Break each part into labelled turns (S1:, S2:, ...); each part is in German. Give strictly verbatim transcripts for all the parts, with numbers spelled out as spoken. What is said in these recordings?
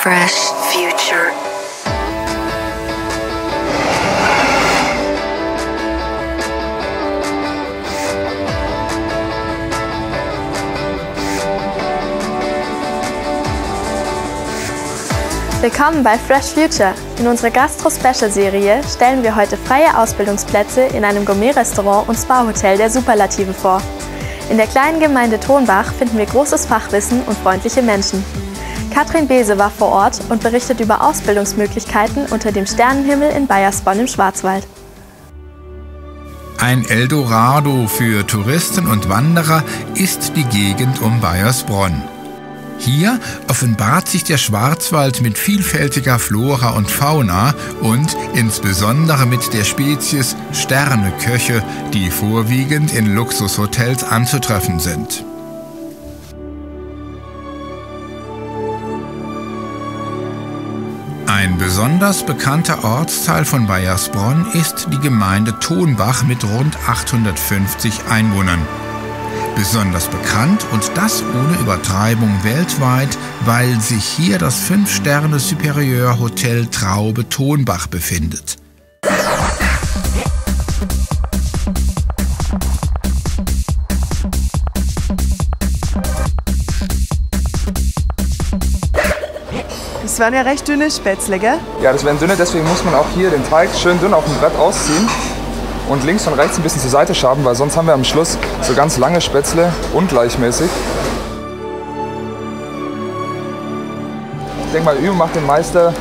S1: Fresh Future.
S2: Willkommen bei Fresh Future. In unserer Gastro-Special-Serie stellen wir heute freie Ausbildungsplätze in einem Gourmet-Restaurant und Spa-Hotel der Superlative vor. In der kleinen Gemeinde Tonbach finden wir großes Fachwissen und freundliche Menschen. Katrin Bese war vor Ort und berichtet über Ausbildungsmöglichkeiten unter dem Sternenhimmel in Baiersbronn im Schwarzwald.
S3: Ein Eldorado für Touristen und Wanderer ist die Gegend um Baiersbronn. Hier offenbart sich der Schwarzwald mit vielfältiger Flora und Fauna und insbesondere mit der Spezies Sterneköche, die vorwiegend in Luxushotels anzutreffen sind. Ein besonders bekannter Ortsteil von Baiersbronn ist die Gemeinde Tonbach mit rund achthundertfünfzig Einwohnern. Besonders bekannt, und das ohne Übertreibung weltweit, weil sich hier das fünf Sterne Superieur Hotel Traube Tonbach befindet.
S4: Das waren ja recht dünne Spätzle, gell?
S5: Ja, das wären dünne, deswegen muss man auch hier den Teig schön dünn auf dem Brett ausziehen und links und rechts ein bisschen zur Seite schaben, weil sonst haben wir am Schluss so ganz lange Spätzle, ungleichmäßig. Ich denke mal, Üben macht den Meister.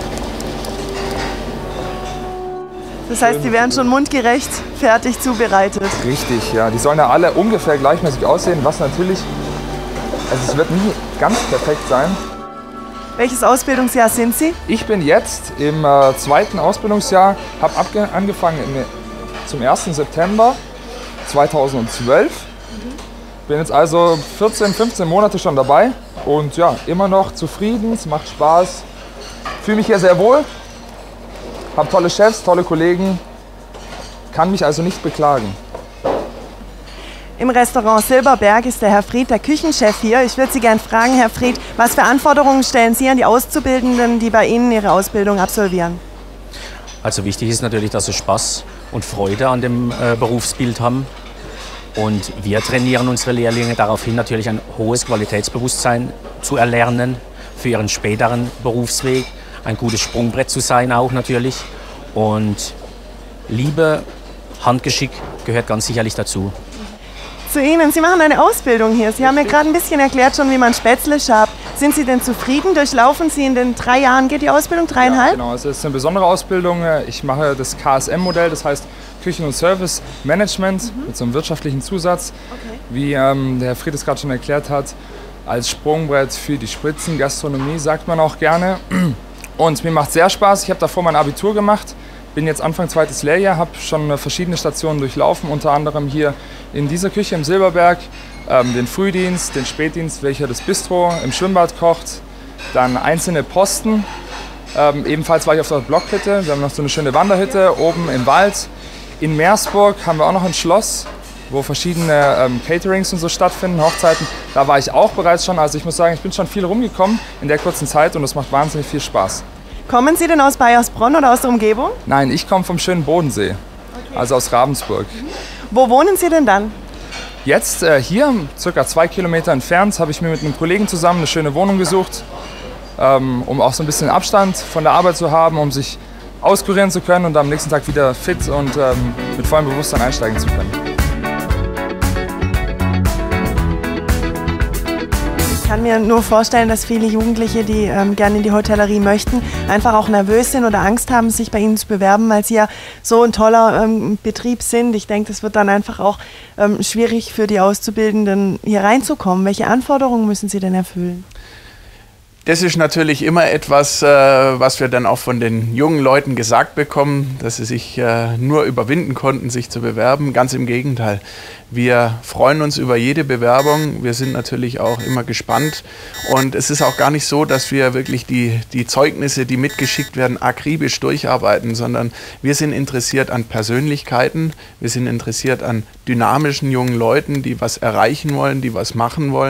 S4: Das heißt, die werden schon mundgerecht fertig zubereitet.
S5: Richtig, ja. Die sollen ja alle ungefähr gleichmäßig aussehen, was natürlich, also es wird nie ganz perfekt sein.
S4: Welches Ausbildungsjahr sind Sie?
S5: Ich bin jetzt im äh, zweiten Ausbildungsjahr, habe angefangen im, zum ersten September zweitausendzwölf. Mhm. Bin jetzt also vierzehn, fünfzehn Monate schon dabei und ja, immer noch zufrieden, es macht Spaß. Fühle mich hier sehr wohl, habe tolle Chefs, tolle Kollegen, kann mich also nicht beklagen.
S4: Im Restaurant Silberberg ist der Herr Fried, der Küchenchef hier. Ich würde Sie gerne fragen, Herr Fried, was für Anforderungen stellen Sie an die Auszubildenden, die bei Ihnen ihre Ausbildung absolvieren?
S6: Also wichtig ist natürlich, dass sie Spaß und Freude an dem äh, Berufsbild haben. Und wir trainieren unsere Lehrlinge darauf hin, natürlich ein hohes Qualitätsbewusstsein zu erlernen für ihren späteren Berufsweg. Ein gutes Sprungbrett zu sein auch natürlich. Und Liebe, Handgeschick gehört ganz sicherlich dazu.
S4: Zu Ihnen, Sie machen eine Ausbildung hier. Sie haben mir gerade ein bisschen erklärt schon, wie man Spätzle schabt. Sind Sie denn zufrieden? Durchlaufen Sie in den drei Jahren, geht die Ausbildung, dreieinhalb?
S5: Ja, genau, es ist eine besondere Ausbildung. Ich mache das K S M-Modell, das heißt Küchen- und Service-Management mhm. mit so einem wirtschaftlichen Zusatz, okay. wie ähm, der Herr Fried es gerade schon erklärt hat, als Sprungbrett für die Spitzengastronomie, sagt man auch gerne. Und mir macht sehr Spaß. Ich habe davor mein Abitur gemacht. Bin jetzt Anfang zweites Lehrjahr, habe schon verschiedene Stationen durchlaufen, unter anderem hier in dieser Küche im Silberberg, ähm, den Frühdienst, den Spätdienst, welcher das Bistro im Schwimmbad kocht, dann einzelne Posten. Ähm, ebenfalls war ich auf der Blockhütte, wir haben noch so eine schöne Wanderhütte oben im Wald. In Meersburg haben wir auch noch ein Schloss, wo verschiedene ähm, Caterings und so stattfinden, Hochzeiten. Da war ich auch bereits schon, also ich muss sagen, ich bin schon viel rumgekommen in der kurzen Zeit und es macht wahnsinnig viel Spaß.
S4: Kommen Sie denn aus Baiersbronn oder aus der Umgebung?
S5: Nein, ich komme vom schönen Bodensee, okay. also aus Ravensburg. Mhm.
S4: Wo wohnen Sie denn dann?
S5: Jetzt äh, hier, circa zwei Kilometer entfernt, habe ich mir mit einem Kollegen zusammen eine schöne Wohnung gesucht, ähm, um auch so ein bisschen Abstand von der Arbeit zu haben, um sich auskurieren zu können und am nächsten Tag wieder fit und ähm, mit vollem Bewusstsein einsteigen zu können.
S4: Ich kann mir nur vorstellen, dass viele Jugendliche, die ähm, gerne in die Hotellerie möchten, einfach auch nervös sind oder Angst haben, sich bei Ihnen zu bewerben, weil Sie ja so ein toller ähm, Betrieb sind. Ich denke, das wird dann einfach auch ähm, schwierig für die Auszubildenden, hier reinzukommen. Welche Anforderungen müssen Sie denn erfüllen?
S7: Das ist natürlich immer etwas, äh, was wir dann auch von den jungen Leuten gesagt bekommen, dass sie sich äh, nur überwinden konnten, sich zu bewerben. Ganz im Gegenteil. Wir freuen uns über jede Bewerbung. Wir sind natürlich auch immer gespannt. Und es ist auch gar nicht so, dass wir wirklich die, die Zeugnisse, die mitgeschickt werden, akribisch durcharbeiten, sondern wir sind interessiert an Persönlichkeiten. Wir sind interessiert an dynamischen jungen Leuten, die was erreichen wollen, die was machen wollen.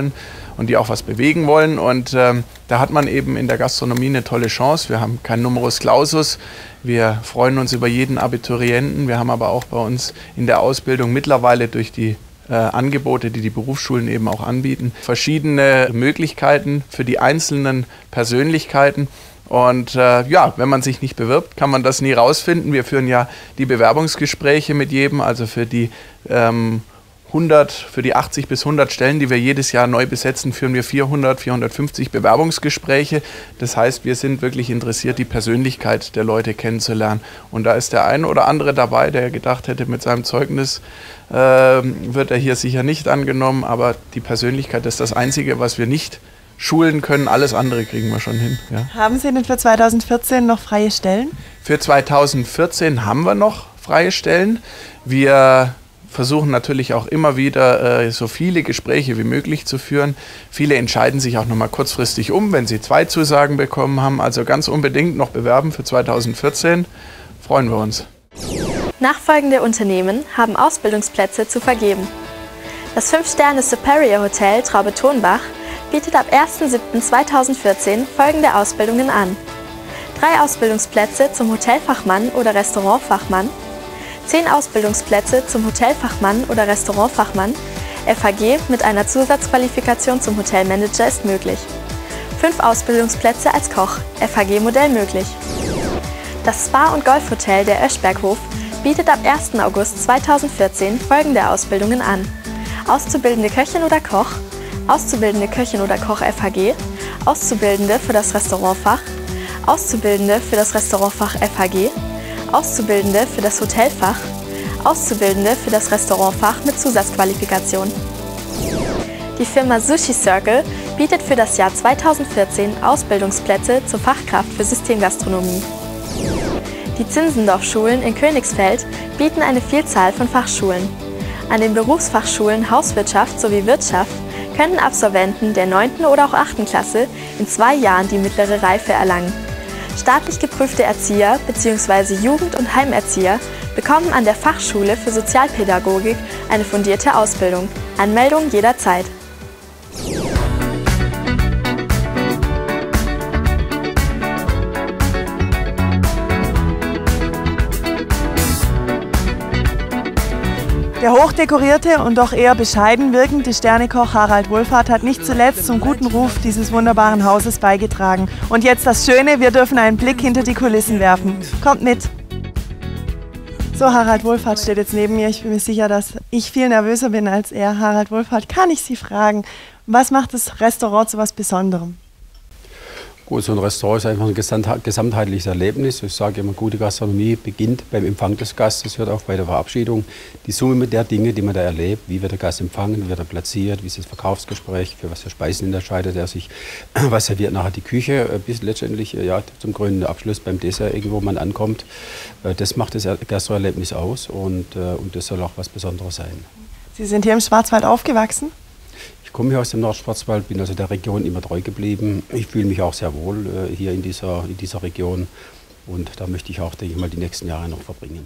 S7: und die auch was bewegen wollen. Und ähm, da hat man eben in der Gastronomie eine tolle Chance. Wir haben kein Numerus Clausus. Wir freuen uns über jeden Abiturienten. Wir haben aber auch bei uns in der Ausbildung mittlerweile durch die äh, Angebote, die die Berufsschulen eben auch anbieten, verschiedene Möglichkeiten für die einzelnen Persönlichkeiten. Und äh, ja, wenn man sich nicht bewirbt, kann man das nie rausfinden. Wir führen ja die Bewerbungsgespräche mit jedem, also für die ähm, hundert, für die achtzig bis hundert Stellen, die wir jedes Jahr neu besetzen, führen wir vierhundert, vierhundertfünfzig Bewerbungsgespräche. Das heißt, wir sind wirklich interessiert, die Persönlichkeit der Leute kennenzulernen. Und da ist der eine oder andere dabei, der gedacht hätte, mit seinem Zeugnis äh, wird er hier sicher nicht angenommen. Aber die Persönlichkeit ist das Einzige, was wir nicht schulen können. Alles andere kriegen wir schon hin. Ja.
S4: Haben Sie denn für zweitausendvierzehn noch freie Stellen?
S7: Für zweitausendvierzehn haben wir noch freie Stellen. Wir versuchen natürlich auch immer wieder äh, so viele Gespräche wie möglich zu führen. Viele entscheiden sich auch noch mal kurzfristig um, wenn sie zwei Zusagen bekommen haben. Also ganz unbedingt noch bewerben für zweitausendvierzehn. Freuen wir uns.
S2: Nachfolgende Unternehmen haben Ausbildungsplätze zu vergeben. Das fünf Sterne Superior Hotel Traube-Tonbach bietet ab ersten siebten zweitausendvierzehn folgende Ausbildungen an. Drei Ausbildungsplätze zum Hotelfachmann oder Restaurantfachmann, zehn Ausbildungsplätze zum Hotelfachmann oder Restaurantfachmann, F H G mit einer Zusatzqualifikation zum Hotelmanager ist möglich. Fünf Ausbildungsplätze als Koch, F H G-Modell möglich. Das Spa- und Golfhotel der Öschberghof bietet ab ersten August zweitausendvierzehn folgende Ausbildungen an. Auszubildende Köchin oder Koch, Auszubildende Köchin oder Koch F H G, Auszubildende für das Restaurantfach, Auszubildende für das Restaurantfach F H G, Auszubildende für das Hotelfach, Auszubildende für das Restaurantfach mit Zusatzqualifikation. Die Firma Sushi Circle bietet für das Jahr zweitausendvierzehn Ausbildungsplätze zur Fachkraft für Systemgastronomie. Die Zinzendorf-Schulen in Königsfeld bieten eine Vielzahl von Fachschulen. An den Berufsfachschulen Hauswirtschaft sowie Wirtschaft können Absolventen der neunten oder auch achten Klasse in zwei Jahren die mittlere Reife erlangen. Staatlich geprüfte Erzieher bzw. Jugend- und Heimerzieher bekommen an der Fachschule für Sozialpädagogik eine fundierte Ausbildung. Anmeldung jederzeit.
S4: Der hochdekorierte und doch eher bescheiden wirkende Sternekoch Harald Wohlfahrt hat nicht zuletzt zum guten Ruf dieses wunderbaren Hauses beigetragen. Und jetzt das Schöne, wir dürfen einen Blick hinter die Kulissen werfen. Kommt mit! So, Harald Wohlfahrt steht jetzt neben mir. Ich bin mir sicher, dass ich viel nervöser bin als er. Harald Wohlfahrt, kann ich Sie fragen, was macht das Restaurant zu was Besonderem?
S1: Gut, so ein Restaurant ist einfach ein gesamtheitliches Erlebnis. Ich sage immer, gute Gastronomie beginnt beim Empfang des Gastes, hört auch bei der Verabschiedung. Die Summe mit der Dinge, die man da erlebt, wie wird der Gast empfangen, wie wird er platziert, wie ist das Verkaufsgespräch, für was für Speisen entscheidet er sich, was serviert nachher die Küche, bis letztendlich ja, zum grünen Abschluss beim Dessert irgendwo man ankommt. Das macht das Gastroerlebnis aus und, und das soll auch was Besonderes sein.
S4: Sie sind hier im Schwarzwald aufgewachsen?
S1: Ich komme hier aus dem Nordschwarzwald, bin also der Region immer treu geblieben. Ich fühle mich auch sehr wohl äh, hier in dieser, in dieser Region und da möchte ich auch, denke ich mal, die nächsten Jahre noch verbringen.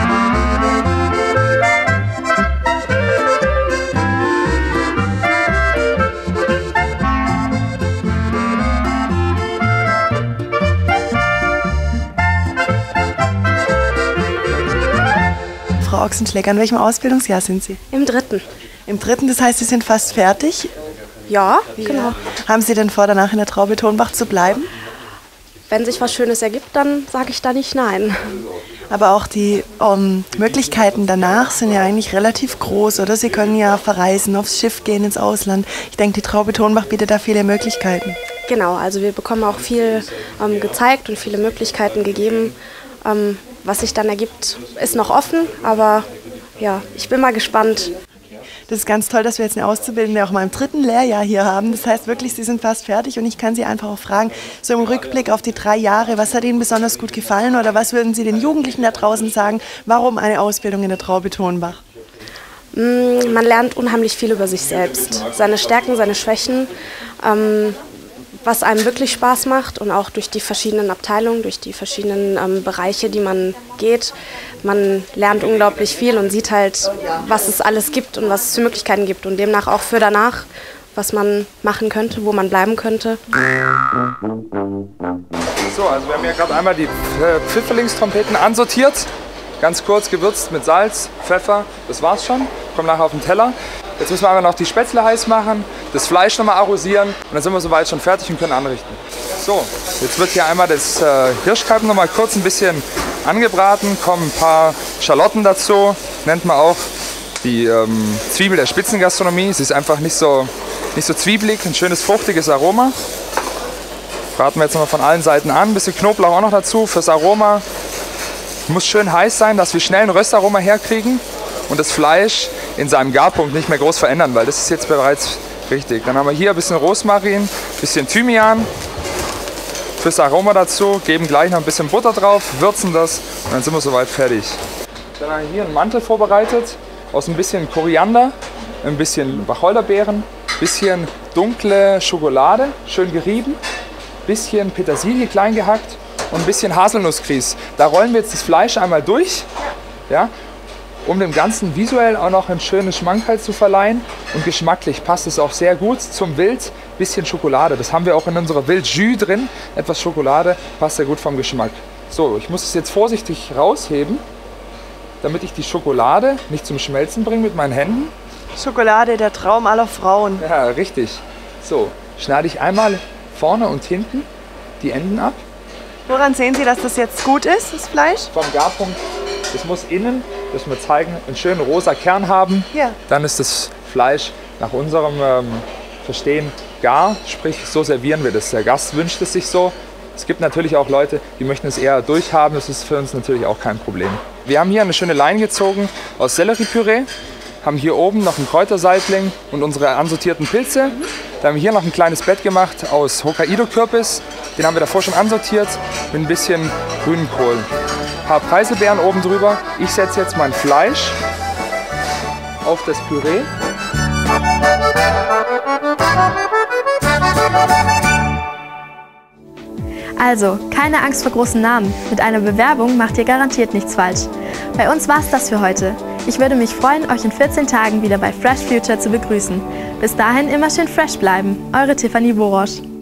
S4: Frau Ochsenschläger, in welchem Ausbildungsjahr sind Sie?
S8: Im dritten.
S4: Im dritten, das heißt, Sie sind fast fertig?
S8: Ja, genau.
S4: Haben Sie denn vor, danach in der Traube Tonbach zu bleiben?
S8: Wenn sich was Schönes ergibt, dann sage ich da nicht nein.
S4: Aber auch die um, Möglichkeiten danach sind ja eigentlich relativ groß, oder? Sie können ja verreisen, aufs Schiff gehen, ins Ausland. Ich denke, die Traube Tonbach bietet da viele Möglichkeiten.
S8: Genau, also wir bekommen auch viel ähm, gezeigt und viele Möglichkeiten gegeben. Ähm, was sich dann ergibt, ist noch offen, aber ja, ich bin mal gespannt.
S4: Das ist ganz toll, dass wir jetzt eine Auszubildende auch mal im dritten Lehrjahr hier haben. Das heißt wirklich, Sie sind fast fertig und ich kann Sie einfach auch fragen, so im Rückblick auf die drei Jahre, was hat Ihnen besonders gut gefallen oder was würden Sie den Jugendlichen da draußen sagen, warum eine Ausbildung in der Traube Tonbach?
S8: Man lernt unheimlich viel über sich selbst, seine Stärken, seine Schwächen, ähm, was einem wirklich Spaß macht und auch durch die verschiedenen Abteilungen, durch die verschiedenen ähm, Bereiche, die man geht. Man lernt unglaublich viel und sieht halt, was es alles gibt und was es für Möglichkeiten gibt und demnach auch für danach was man machen könnte, wo man bleiben könnte.
S5: So, also wir haben hier gerade einmal die Pfifferlingstrompeten ansortiert. Ganz kurz gewürzt mit Salz, Pfeffer, das war's schon. Kommt nachher auf den Teller. Jetzt müssen wir aber noch die Spätzle heiß machen, das Fleisch nochmal arrosieren und dann sind wir soweit schon fertig und können anrichten. So, jetzt wird hier einmal das äh, Hirschkalb noch mal kurz ein bisschen angebraten, kommen ein paar Schalotten dazu, nennt man auch die ähm, Zwiebel der Spitzengastronomie. Sie ist einfach nicht so, nicht so zwiebelig, ein schönes fruchtiges Aroma. Braten wir jetzt noch mal von allen Seiten an, ein bisschen Knoblauch auch noch dazu fürs Aroma. Muss schön heiß sein, dass wir schnell ein Röstaroma herkriegen und das Fleisch in seinem Garpunkt nicht mehr groß verändern, weil das ist jetzt bereits richtig. Dann haben wir hier ein bisschen Rosmarin, ein bisschen Thymian fürs Aroma dazu, geben gleich noch ein bisschen Butter drauf, würzen das und dann sind wir soweit fertig. Dann haben wir hier einen Mantel vorbereitet aus ein bisschen Koriander, ein bisschen Wacholderbeeren, ein bisschen dunkle Schokolade, schön gerieben, ein bisschen Petersilie klein gehackt und ein bisschen Haselnussgrieß. Da rollen wir jetzt das Fleisch einmal durch, ja, um dem Ganzen visuell auch noch eine schöne Schmackheit zu verleihen. Und geschmacklich passt es auch sehr gut zum Wild. Bisschen Schokolade, das haben wir auch in unserer Wildjus drin. Etwas Schokolade passt sehr gut vom Geschmack. So, ich muss es jetzt vorsichtig rausheben, damit ich die Schokolade nicht zum Schmelzen bringe mit meinen Händen.
S4: Schokolade, der Traum aller Frauen.
S5: Ja, richtig. So, schneide ich einmal vorne und hinten die Enden ab.
S4: Woran sehen Sie, dass das jetzt gut ist, das Fleisch?
S5: Vom Garpunkt. Es muss innen, das wir zeigen, einen schönen rosa Kern haben.
S4: Ja.
S5: Dann ist das Fleisch nach unserem ähm, Verstehen gar, sprich so servieren wir das. Der Gast wünscht es sich so. Es gibt natürlich auch Leute, die möchten es eher durchhaben. Das ist für uns natürlich auch kein Problem. Wir haben hier eine schöne Leine gezogen aus Selleriepüree, haben hier oben noch einen Kräuterseitling und unsere ansortierten Pilze. Da haben wir hier noch ein kleines Bett gemacht aus Hokkaido-Kürbis. Den haben wir davor schon ansortiert mit ein bisschen Grünkohl. Ein paar Preiselbeeren oben drüber. Ich setze jetzt mein Fleisch auf das Püree.
S2: Also, keine Angst vor großen Namen. Mit einer Bewerbung macht ihr garantiert nichts falsch. Bei uns war's das für heute. Ich würde mich freuen, euch in vierzehn Tagen wieder bei Fresh Future zu begrüßen. Bis dahin immer schön fresh bleiben. Eure Tiffany Borosch.